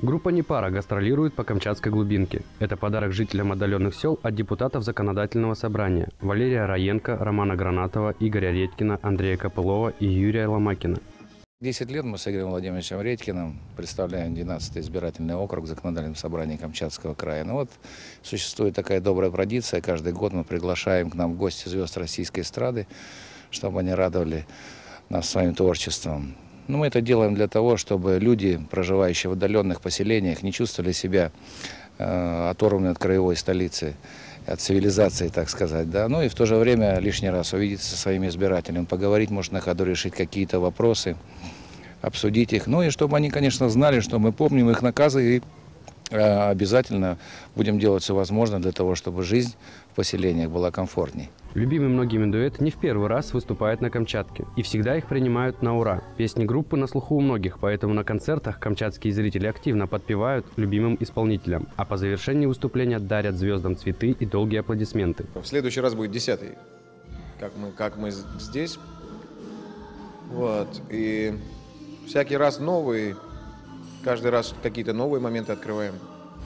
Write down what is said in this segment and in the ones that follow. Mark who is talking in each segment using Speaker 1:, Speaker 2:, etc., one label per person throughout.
Speaker 1: Группа «Непара» гастролирует по Камчатской глубинке. Это подарок жителям отдаленных сел от депутатов Законодательного собрания Валерия Раенко, Романа Гранатова, Игоря Редькина, Андрея Копылова и Юрия Ломакина.
Speaker 2: 10 лет мы с Игорем Владимировичем Редькиным представляем 12-й избирательный округ в Законодательном собрании Камчатского края. Ну вот существует такая добрая традиция. Каждый год мы приглашаем к нам в гости звезд российской эстрады, чтобы они радовали нас своим творчеством. Но мы это делаем для того, чтобы люди, проживающие в отдаленных поселениях, не чувствовали себя оторванными от краевой столицы, от цивилизации, так сказать. Да? Ну и в то же время лишний раз увидеться со своими избирателями, поговорить, может, на ходу решить какие-то вопросы, обсудить их. Ну и чтобы они, конечно, знали, что мы помним их наказы и обязательно будем делать все возможное для того, чтобы жизнь в поселениях была комфортней.
Speaker 1: Любимый многими дуэт не в первый раз выступает на Камчатке. И всегда их принимают на ура. Песни группы на слуху у многих, поэтому на концертах камчатские зрители активно подпевают любимым исполнителям. А по завершении выступления дарят звездам цветы и долгие аплодисменты.
Speaker 3: В следующий раз будет 10-й, как мы здесь. Вот. И всякий раз новый, каждый раз какие-то новые моменты открываем.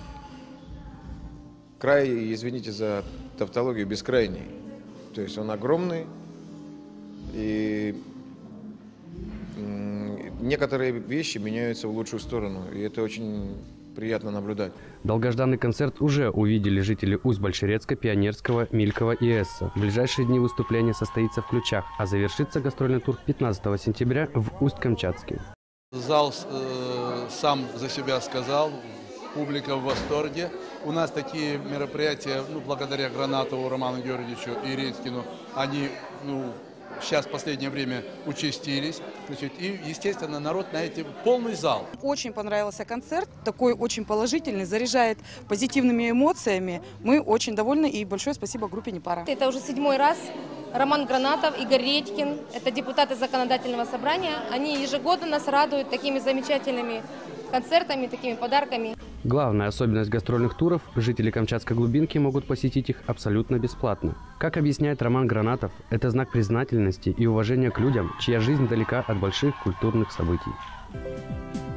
Speaker 3: Край, извините за тавтологию, бескрайний. То есть он огромный, и некоторые вещи меняются в лучшую сторону, и это очень приятно наблюдать.
Speaker 1: Долгожданный концерт уже увидели жители Усть-Большерецка, Пионерского, Милькова и Эсса. В ближайшие дни выступление состоится в Ключах, а завершится гастрольный тур 15 сентября в Усть-Камчатске.
Speaker 4: Зал сам за себя сказал. Публика в восторге. У нас такие мероприятия, благодаря Гранатову, Роману Георгиевичу и Редькину, они сейчас в последнее время участились. И, естественно, народ, знаете, полный зал.
Speaker 5: Очень понравился концерт, такой очень положительный, заряжает позитивными эмоциями. Мы очень довольны, и большое спасибо группе «Непара».
Speaker 6: Это уже 7-й раз. Роман Гранатов, Игорь Редькин, это депутаты Законодательного собрания. Они ежегодно нас радуют такими замечательными концертами, такими подарками.
Speaker 1: Главная особенность гастрольных туров – жители Камчатской глубинки могут посетить их абсолютно бесплатно. Как объясняет Роман Гранатов, это знак признательности и уважения к людям, чья жизнь далека от больших культурных событий.